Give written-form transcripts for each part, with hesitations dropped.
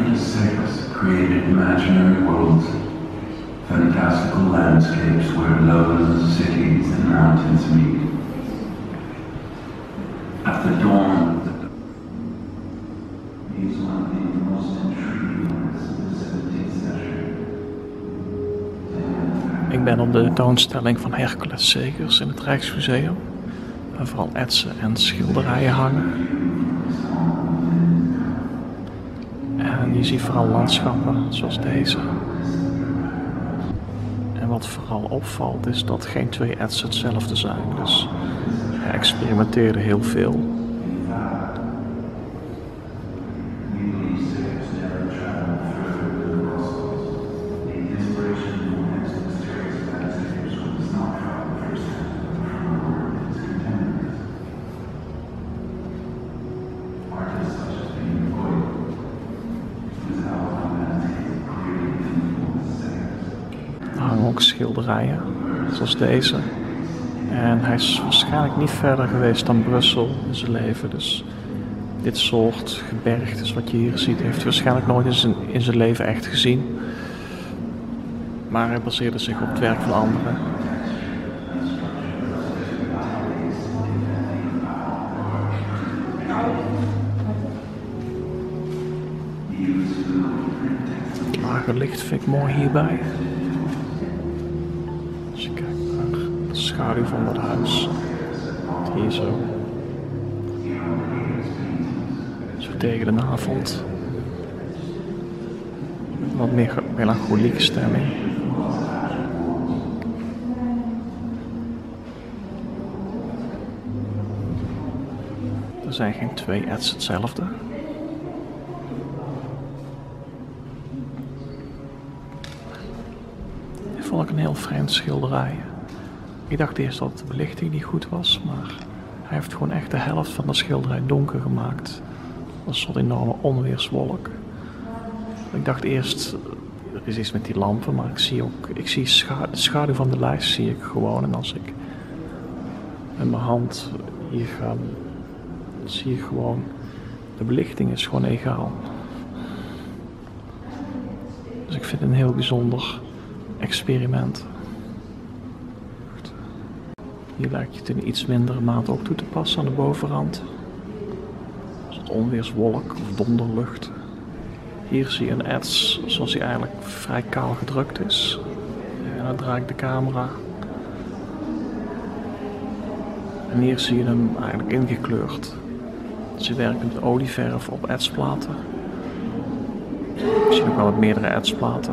Segers created imaginary worlds, fantastical landscapes where lowlands, cities, and mountains meet. At the dawn, he's one of the most intriguing works of the 17th century. Ik ben op de tentoonstelling van Hercules Segers in het Rijksmuseum, waar vooral etsen en schilderijen hangen. En je ziet vooral landschappen zoals deze. En wat vooral opvalt is dat geen twee etsen hetzelfde zijn, dus hij experimenteerde heel veel. Er hangen ook schilderijen, zoals deze. En hij is waarschijnlijk niet verder geweest dan Brussel in zijn leven. Dus dit soort gebergtes wat je hier ziet, heeft hij waarschijnlijk nooit in zijn leven echt gezien. Maar hij baseerde zich op het werk van anderen. Het lage licht vind ik mooi hierbij. Als je kijkt naar de schaduw van dat huis. Hier zo. Zo tegen de avond. Wat meer melancholieke stemming. Er zijn geen twee etsen hetzelfde. Dit vond ik een heel vreemd schilderij. Ik dacht eerst dat de belichting niet goed was, maar hij heeft gewoon echt de helft van de schilderij donker gemaakt. Dat was een soort enorme onweerswolk. Ik dacht eerst, er is iets met die lampen, maar ik zie de schaduw van de lijst zie ik gewoon. En als ik met mijn hand hier ga, zie je gewoon, de belichting is gewoon egaal. Dus ik vind het een heel bijzonder experiment. Hier lijkt je het in iets mindere mate ook toe te passen aan de bovenrand. Een soort onweerswolk of donderlucht. Hier zie je een ets zoals hij eigenlijk vrij kaal gedrukt is. En dan draai ik de camera. En hier zie je hem eigenlijk ingekleurd. Dus hij werkt met olieverf op etsplaten. Misschien ook wel met meerdere etsplaten.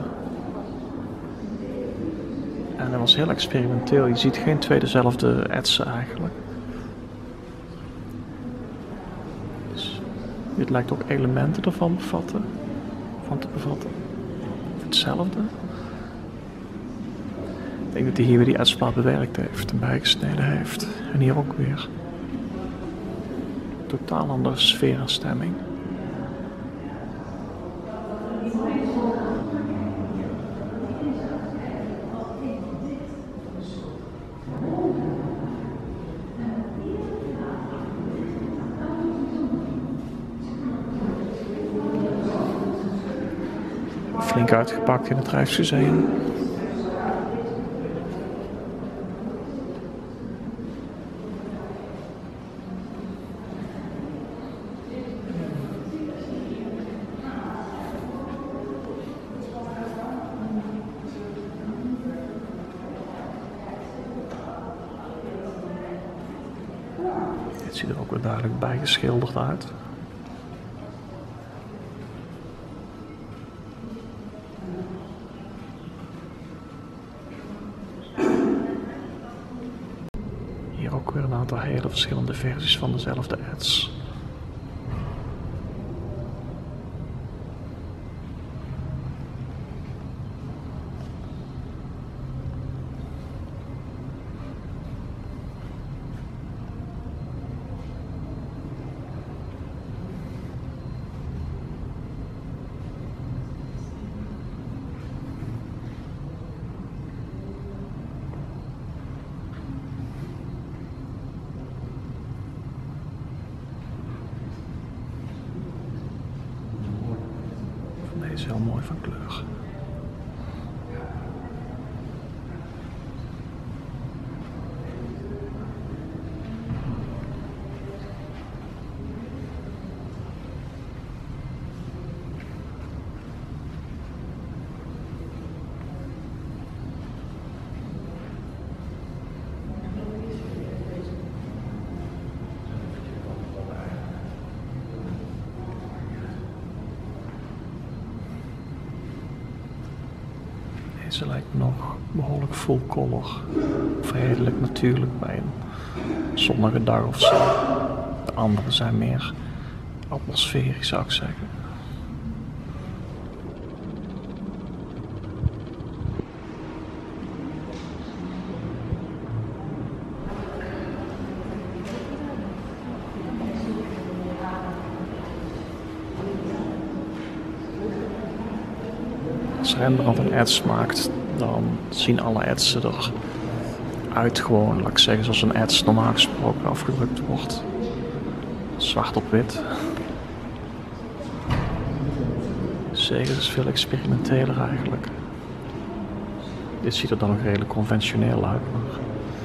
En dat was heel experimenteel. Je ziet geen twee dezelfde etsen eigenlijk. Dus dit lijkt ook elementen ervan te bevatten. Of hetzelfde. Ik denk dat hij hier weer die etsplaat bewerkt heeft en bijgesneden heeft. En hier ook weer. Totaal andere sfeer en stemming. Flink uitgepakt in het Rijksmuseum. Dit ziet er ook wel duidelijk bijgeschilderd uit. Hier ook weer een aantal hele verschillende versies van dezelfde ets. Deze is heel mooi van kleur. Deze lijkt nog behoorlijk full color, of redelijk natuurlijk bij een zonnige dag of zo. De andere zijn meer atmosferisch, zou ik zeggen. Als Rembrandt een ets maakt, dan zien alle etsen eruit gewoon, laat ik zeggen, zoals een ets normaal gesproken afgedrukt wordt. Zwart op wit. Zegers is veel experimenteler eigenlijk. Dit ziet er dan nog redelijk conventioneel uit, maar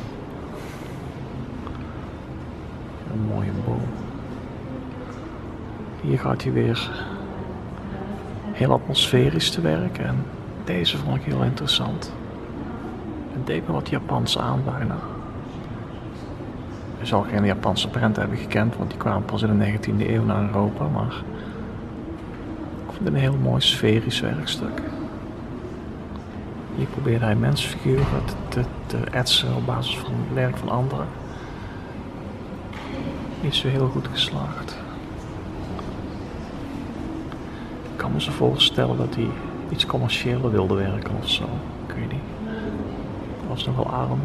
een mooie boom. Hier gaat hij weer heel atmosferisch te werken en deze vond ik heel interessant. Het deed me wat Japans aan bijna. Je zal geen Japanse prenten hebben gekend, want die kwamen pas in de 19e eeuw naar Europa, maar ik vond het een heel mooi sferisch werkstuk. Hier probeerde hij mensfiguren te etsen op basis van het werk van anderen. Niet zo heel goed geslaagd. Ik kan me zo voorstellen dat hij iets commerciëler wilde werken of zo. Ik weet niet. Hij was nogal arm.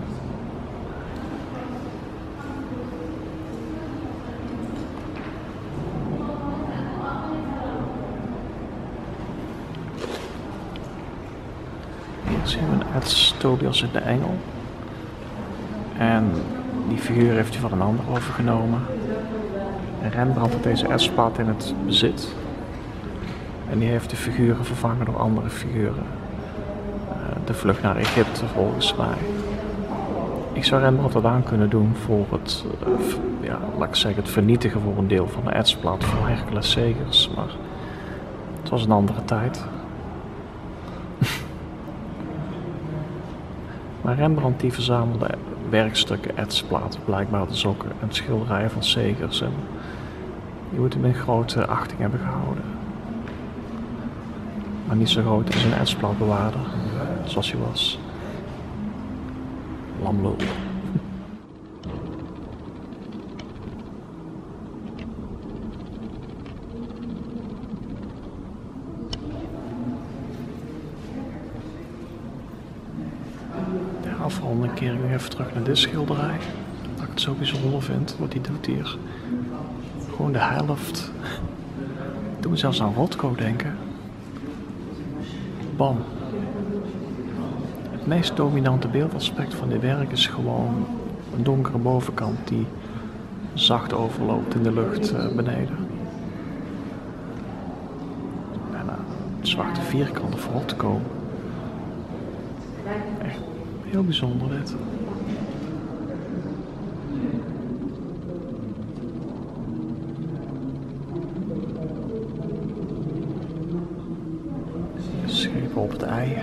Hier zien we een ets Tobias in de Engel. En die figuur heeft hij van een ander overgenomen. En Rembrandt had deze etsplaat in het bezit. En die heeft de figuren vervangen door andere figuren. De vlucht naar Egypte volgens mij. Ik zou Rembrandt dat aan kunnen doen voor het, laat ik zeggen, het vernietigen voor een deel van de etsplaat van Hercules Zegers. Maar het was een andere tijd. Maar Rembrandt die verzamelde werkstukken, etsplaten, blijkbaar dus ook en schilderijen van Zegers. En die moet hem in grote achting hebben gehouden. Maar niet zo groot als een etsplaatbewaarder, zoals hij was. Lamlul. De afronding keer ik nog even terug naar dit schilderij. Dat ik het zo bijzonder vind, wat hij doet hier. Gewoon de helft. Ik doe me zelfs aan Rothko denken. Bam. Het meest dominante beeldaspect van dit werk is gewoon een donkere bovenkant die zacht overloopt in de lucht beneden. En het zwarte vierkant of Rothko. Echt heel bijzonder dit. Schepen op het ei.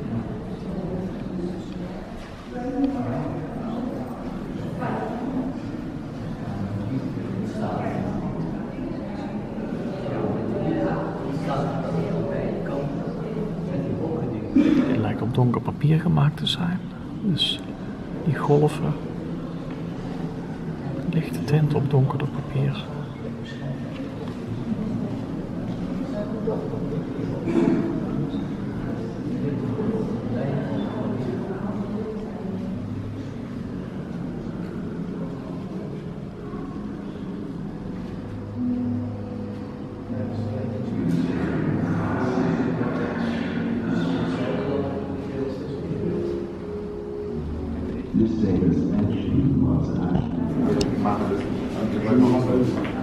Dit lijkt op donker papier gemaakt te zijn. Dus die golven, lichte tint op donkerder papier. This Zegers actually was actually